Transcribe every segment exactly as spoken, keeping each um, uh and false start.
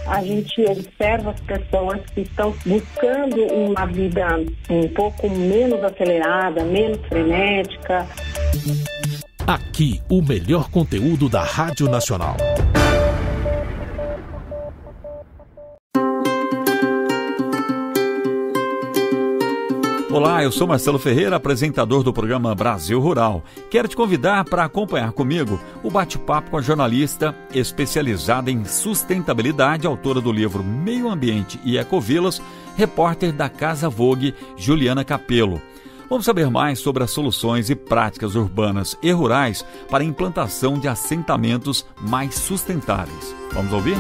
a gente observa as pessoas que estão buscando uma vida um pouco menos acelerada, menos frenética. Aqui, o melhor conteúdo da Rádio Nacional. Olá, eu sou Marcelo Ferreira, apresentador do programa Brasil Rural. Quero te convidar para acompanhar comigo o bate-papo com a jornalista especializada em sustentabilidade, autora do livro Meio Ambiente e Ecovilas, repórter da Casa Vogue, Juliana Capello. Vamos saber mais sobre as soluções e práticas urbanas e rurais para a implantação de assentamentos mais sustentáveis. Vamos ouvir?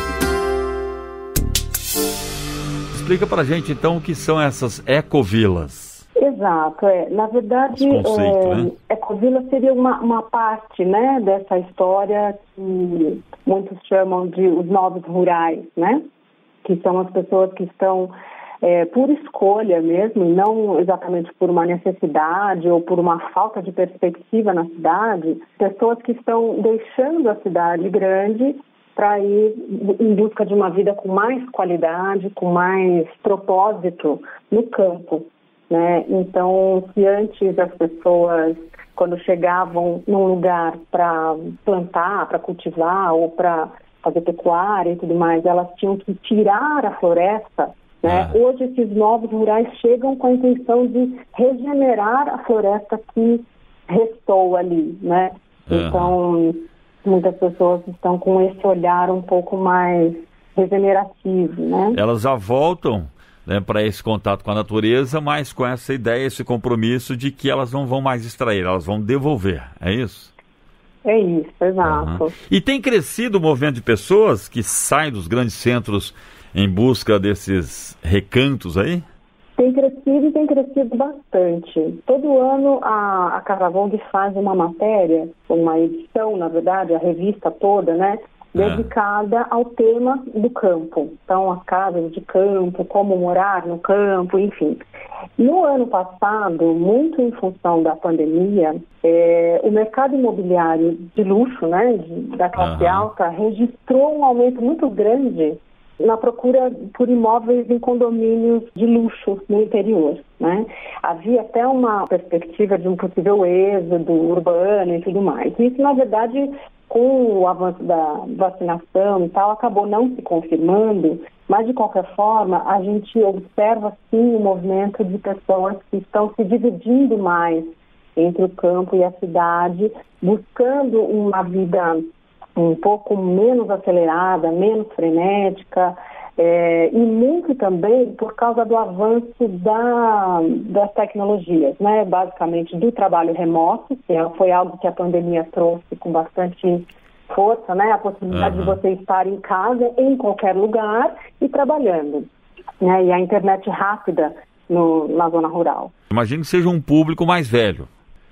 Explica para a gente, então, o que são essas ecovilas. Exato. É. Na verdade, conceito, é, né? Ecovila seria uma, uma parte, né, dessa história que muitos chamam de os novos rurais, né? Que são as pessoas que estão, é, por escolha mesmo, não exatamente por uma necessidade ou por uma falta de perspectiva na cidade, pessoas que estão deixando a cidade grande para ir em busca de uma vida com mais qualidade, com mais propósito no campo, né? Então, se antes as pessoas, quando chegavam num lugar para plantar, para cultivar ou para fazer pecuária e tudo mais, elas tinham que tirar a floresta, né? Ah. Hoje esses novos rurais chegam com a intenção de regenerar a floresta que restou ali, né? Ah. Então, muitas pessoas estão com esse olhar um pouco mais regenerativo, né? Elas já voltam, né, para esse contato com a natureza, mas com essa ideia, esse compromisso de que elas não vão mais extrair, elas vão devolver, é isso? É isso, exato. Uhum. E tem crescido o movimento de pessoas que saem dos grandes centros em busca desses recantos aí? Tem crescido e tem crescido bastante. Todo ano a, a Casa Vogue faz uma matéria, uma edição, na verdade, a revista toda, né, dedicada ao tema do campo. Então, as casas de campo, como morar no campo, enfim. No ano passado, muito em função da pandemia, é, o mercado imobiliário de luxo, né, de, da classe uhum. alta, registrou um aumento muito grande na procura por imóveis em condomínios de luxo no interior, né? Havia até uma perspectiva de um possível êxodo urbano e tudo mais. Isso, na verdade, com o avanço da vacinação e tal, acabou não se confirmando, mas, de qualquer forma, a gente observa, sim, o movimento de pessoas que estão se dividindo mais entre o campo e a cidade, buscando uma vida um pouco menos acelerada, menos frenética, é, e muito também por causa do avanço da, das tecnologias, né? Basicamente do trabalho remoto, que foi algo que a pandemia trouxe com bastante força, né? A possibilidade uhum. de você estar em casa, em qualquer lugar e trabalhando, né? E a internet rápida no, na zona rural. Imagino que seja um público mais velho.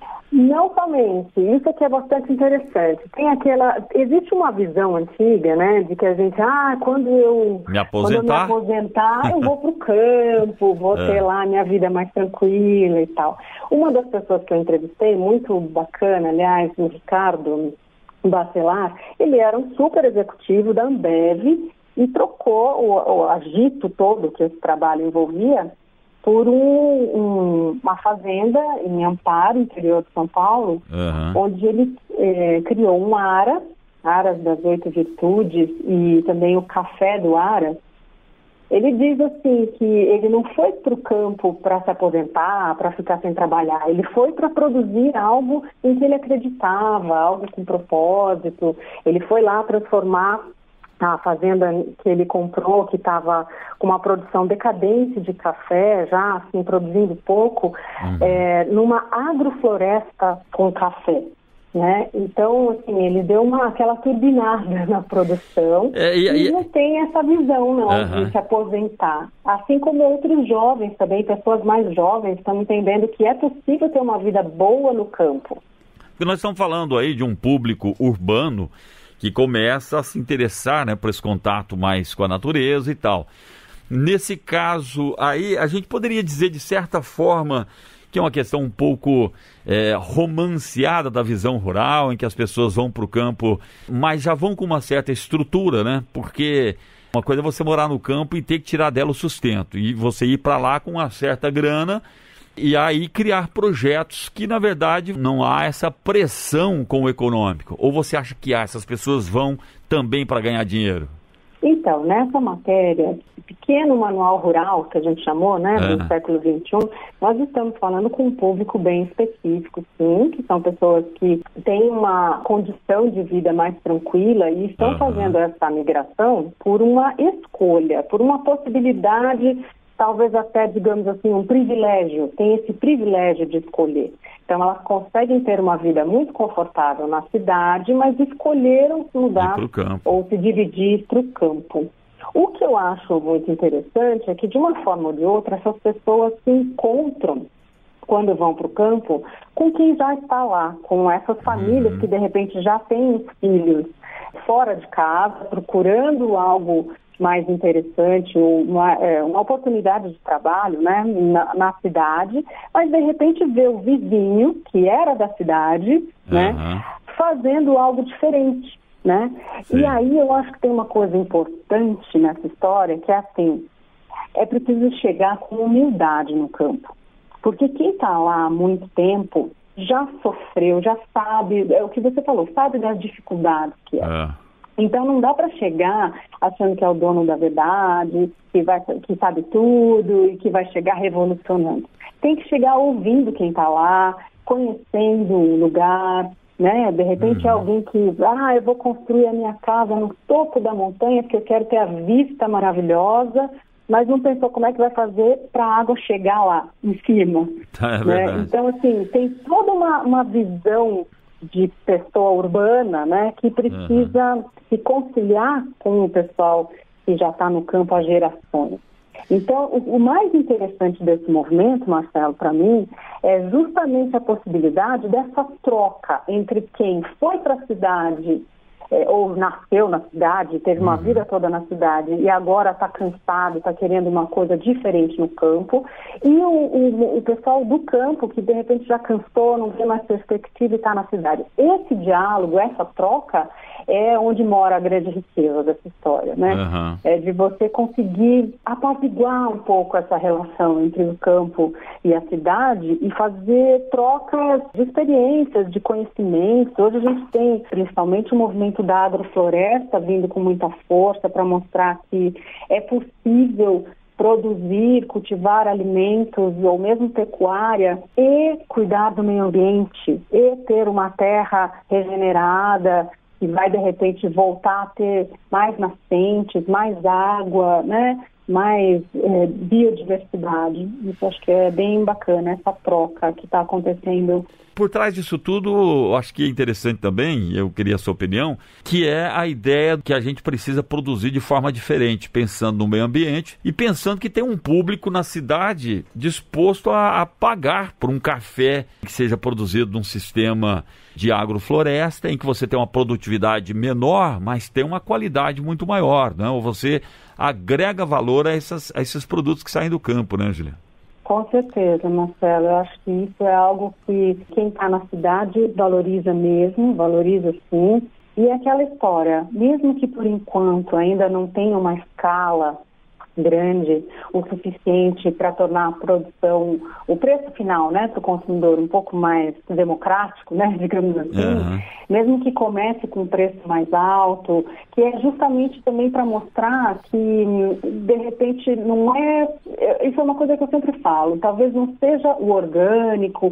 Não somente, isso aqui é bastante interessante. Tem aquela, existe uma visão antiga, né, de que a gente, ah, quando eu me aposentar, quando eu, me aposentar, eu vou para o campo, vou é. ter lá minha vida mais tranquila e tal. Uma das pessoas que eu entrevistei, muito bacana, aliás, o Ricardo Bacelar, ele era um super executivo da Ambev e trocou o, o agito todo que esse trabalho envolvia por um, um, uma fazenda em Amparo, interior de São Paulo, uhum. onde ele eh, criou um Ara, Aras das Oito Virtudes, e também o Café do Ara. Ele diz assim que ele não foi para o campo para se aposentar, para ficar sem trabalhar, ele foi para produzir algo em que ele acreditava, algo com propósito. Ele foi lá transformar a fazenda que ele comprou, que estava com uma produção decadente de café, já assim, produzindo pouco, uhum. é, numa agrofloresta com café, né? Então, assim, ele deu uma, aquela turbinada na produção é, e, e, e não tem essa visão, não, uhum. de se aposentar. Assim como outros jovens também, pessoas mais jovens, estão entendendo que é possível ter uma vida boa no campo. Porque nós estamos falando aí de um público urbano que começa a se interessar, né, por esse contato mais com a natureza e tal. Nesse caso aí, a gente poderia dizer, de certa forma, que é uma questão um pouco é, romanceada da visão rural, em que as pessoas vão para o campo, mas já vão com uma certa estrutura, né? Porque Uma coisa é você morar no campo e ter que tirar dela o sustento, e você ir para lá com uma certa grana e aí criar projetos que, na verdade, não há essa pressão com o econômico. Ou você acha que há, essas pessoas vão também para ganhar dinheiro? Então, nessa matéria, pequeno manual rural, que a gente chamou, né, do Ah. século vinte e um, nós estamos falando com um público bem específico, sim, que são pessoas que têm uma condição de vida mais tranquila e estão Aham. fazendo essa migração por uma escolha, por uma possibilidade, talvez até, digamos assim, um privilégio, tem esse privilégio de escolher. Então, elas conseguem ter uma vida muito confortável na cidade, mas escolheram se mudar Ir pro campo. ou se dividir para o campo. O que eu acho muito interessante é que, de uma forma ou de outra, essas pessoas se encontram, quando vão para o campo, com quem já está lá, com essas famílias Uhum. que, de repente, já têm filhos fora de casa, procurando algo mais interessante, uma, é, uma oportunidade de trabalho, né, na, na cidade, mas de repente vê o vizinho, que era da cidade, Uhum. né, fazendo algo diferente, né? Sim. E aí eu acho que tem uma coisa importante nessa história, que é assim, é preciso chegar com humildade no campo, porque quem está lá há muito tempo já sofreu, já sabe, é o que você falou, sabe das dificuldades que é. É. Então não dá para chegar achando que é o dono da verdade, que, vai, que sabe tudo e que vai chegar revolucionando. Tem que chegar ouvindo quem está lá, conhecendo o lugar, né? De repente é alguém que, ah, eu vou construir a minha casa no topo da montanha porque eu quero ter a vista maravilhosa, mas não pensou como é que vai fazer para a água chegar lá em cima. É né? verdade. Então, assim, tem toda uma, uma visão de pessoa urbana, né, que precisa uhum. se conciliar com o pessoal que já está no campo há gerações. Então, o, o mais interessante desse movimento, Marcelo, para mim, é justamente a possibilidade dessa troca entre quem foi para a cidade É, ou nasceu na cidade, teve uma uhum. vida toda na cidade e agora está cansado, está querendo uma coisa diferente no campo, e o, o, o pessoal do campo que de repente já cansou, não tem mais perspectiva e está na cidade. Esse diálogo, essa troca é onde mora a grande riqueza dessa história, né? Uhum. É de você conseguir apaziguar um pouco essa relação entre o campo e a cidade e fazer trocas de experiências, de conhecimentos. Hoje a gente tem principalmente o movimento da agrofloresta vindo com muita força para mostrar que é possível produzir, cultivar alimentos ou mesmo pecuária e cuidar do meio ambiente e ter uma terra regenerada que vai de repente voltar a ter mais nascentes, mais água, né? mais é, biodiversidade. Isso acho que é bem bacana, essa troca que está acontecendo. Por trás disso tudo, acho que é interessante também, eu queria a sua opinião, que é a ideia que a gente precisa produzir de forma diferente, pensando no meio ambiente e pensando que tem um público na cidade disposto a, a pagar por um café que seja produzido num sistema de agrofloresta, em que você tem uma produtividade menor, mas tem uma qualidade muito maior, né? Ou você agrega valor a, essas, a esses produtos que saem do campo, né, Juliana? Com certeza, Marcelo. Eu acho que isso é algo que quem está na cidade valoriza mesmo, valoriza sim. E é aquela história, mesmo que por enquanto ainda não tenha uma escala grande o suficiente para tornar a produção, o preço final, né, para o consumidor um pouco mais democrático, né, digamos assim, uhum. mesmo que comece com um preço mais alto, que é justamente também para mostrar que, de repente, não é... Isso é uma coisa que eu sempre falo, talvez não seja o orgânico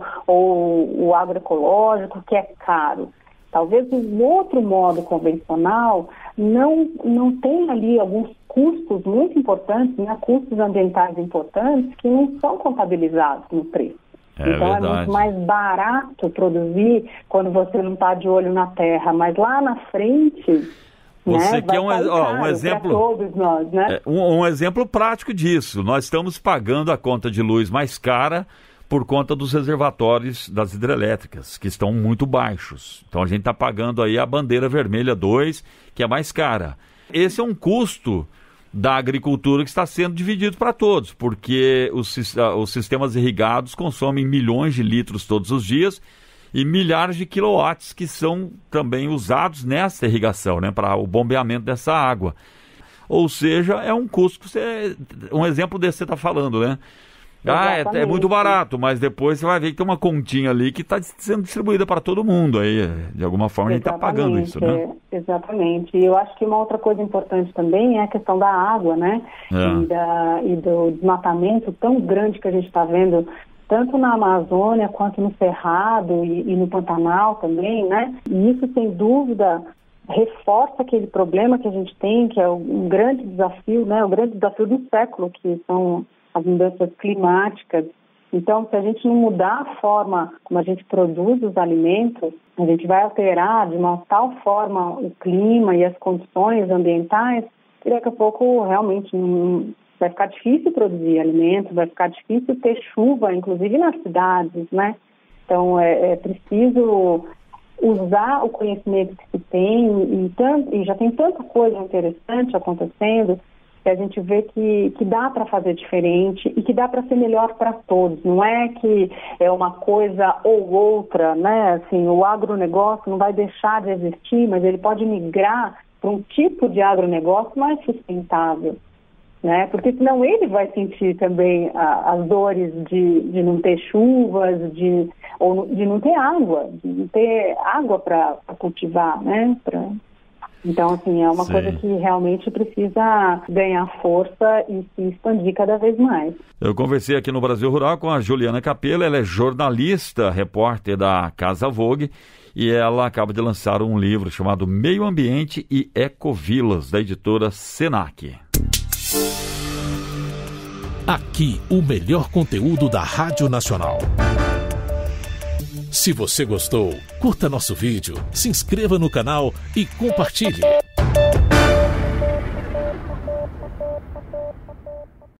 ou o agroecológico que é caro. Talvez um outro modo convencional não, não tenha ali alguns custos muito importantes, né, custos ambientais importantes que não são contabilizados no preço. É então verdade. É muito mais barato produzir quando você não está de olho na terra, mas lá na frente... Você né, quer um, ó, um exemplo, todos nós, né? é, um, um exemplo prático disso. Nós estamos pagando a conta de luz mais cara por conta dos reservatórios das hidrelétricas, que estão muito baixos. Então a gente está pagando aí a bandeira vermelha dois, que é mais cara. Esse é um custo da agricultura que está sendo dividido para todos, porque os, os sistemas irrigados consomem milhões de litros todos os dias e milhares de quilowatts que são também usados nessa irrigação, né, para o bombeamento dessa água. Ou seja, é um custo que você... Um exemplo desse que você está falando, né? Ah, é, é muito barato, mas depois você vai ver que tem uma continha ali que está sendo distribuída para todo mundo. Aí, de alguma forma, exatamente, a gente está pagando isso, né? É, exatamente. E eu acho que uma outra coisa importante também é a questão da água, né? É. E, da, e do desmatamento tão grande que a gente está vendo, tanto na Amazônia quanto no Cerrado e, e no Pantanal também, né? E isso, sem dúvida, reforça aquele problema que a gente tem, que é um grande desafio, né? O grande desafio do século, que são as mudanças climáticas. Então, se a gente não mudar a forma como a gente produz os alimentos, a gente vai alterar de uma tal forma o clima e as condições ambientais, que daqui a pouco realmente não, vai ficar difícil produzir alimentos, vai ficar difícil ter chuva, inclusive nas cidades, né? Então, é, é preciso usar o conhecimento que se tem e, tanto, e já tem tanta coisa interessante acontecendo, que a gente vê que, que dá para fazer diferente e que dá para ser melhor para todos. Não é que é uma coisa ou outra, né? Assim, o agronegócio não vai deixar de existir, mas ele pode migrar para um tipo de agronegócio mais sustentável, né? Porque senão ele vai sentir também a, as dores de, de não ter chuvas, de, ou de não ter água, de não ter água para cultivar, né? Pra... Então, assim, é uma Sim. coisa que realmente precisa ganhar força e se expandir cada vez mais. Eu conversei aqui no Brasil Rural com a Juliana Capello, ela é jornalista, repórter da Casa Vogue, e ela acaba de lançar um livro chamado Meio Ambiente e Ecovilas, da editora Senac. Aqui, o melhor conteúdo da Rádio Nacional. Se você gostou, curta nosso vídeo, se inscreva no canal e compartilhe.